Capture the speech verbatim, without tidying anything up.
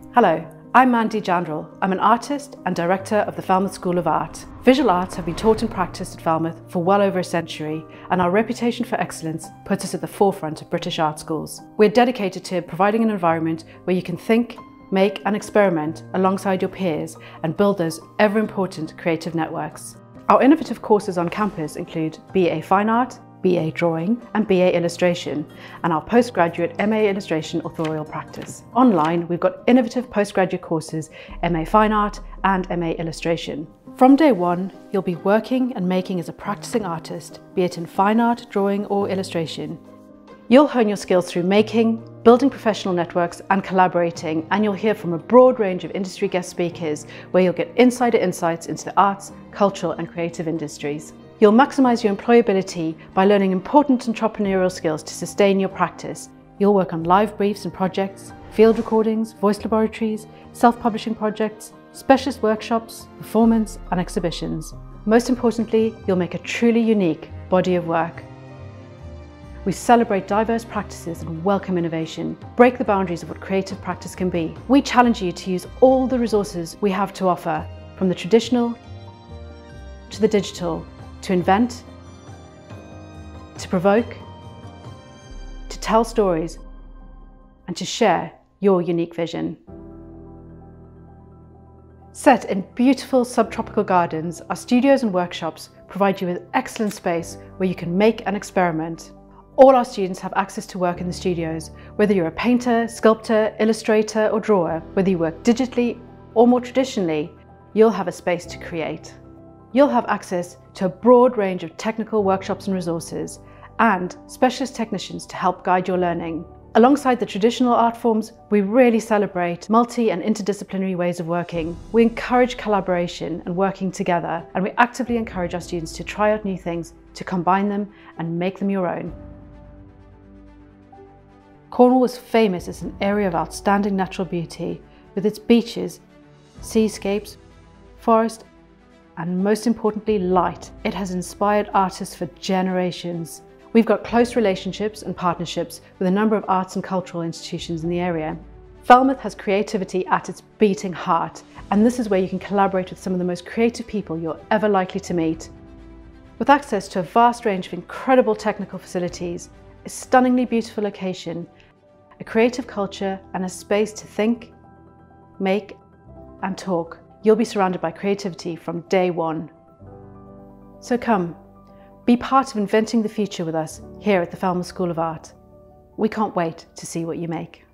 Hello, I'm Mandy Jandrel. I'm an artist and director of the Falmouth School of Art. Visual arts have been taught and practiced at Falmouth for well over a century, and our reputation for excellence puts us at the forefront of British art schools. We're dedicated to providing an environment where you can think, make and experiment alongside your peers and build those ever-important creative networks. Our innovative courses on campus include B A Fine Art, B A Drawing and B A Illustration, and our postgraduate M A Illustration Authorial Practice. Online, we've got innovative postgraduate courses M A Fine Art and M A Illustration. From day one, you'll be working and making as a practicing artist, be it in fine art, drawing or illustration. You'll hone your skills through making, building professional networks and collaborating, and you'll hear from a broad range of industry guest speakers where you'll get insider insights into the arts, cultural and creative industries. You'll maximise your employability by learning important entrepreneurial skills to sustain your practice. You'll work on live briefs and projects, field recordings, voice laboratories, self-publishing projects, specialist workshops, performance and exhibitions. Most importantly, you'll make a truly unique body of work. We celebrate diverse practices and welcome innovation, break the boundaries of what creative practice can be. We challenge you to use all the resources we have to offer, from the traditional to the digital, to invent, to provoke, to tell stories, and to share your unique vision. Set in beautiful subtropical gardens, our studios and workshops provide you with excellent space where you can make and experiment. All our students have access to work in the studios, whether you're a painter, sculptor, illustrator or drawer. Whether you work digitally or more traditionally, you'll have a space to create. You'll have access to a broad range of technical workshops and resources, and specialist technicians to help guide your learning. Alongside the traditional art forms, we really celebrate multi and interdisciplinary ways of working. We encourage collaboration and working together, and we actively encourage our students to try out new things, to combine them and make them your own. Cornwall is famous as an area of outstanding natural beauty, with its beaches, seascapes, forest, and most importantly, light. It has inspired artists for generations. We've got close relationships and partnerships with a number of arts and cultural institutions in the area. Falmouth has creativity at its beating heart, and this is where you can collaborate with some of the most creative people you're ever likely to meet. With access to a vast range of incredible technical facilities, a stunningly beautiful location, a creative culture and a space to think, make and talk, you'll be surrounded by creativity from day one. So come, be part of inventing the future with us here at the Falmouth School of Art. We can't wait to see what you make.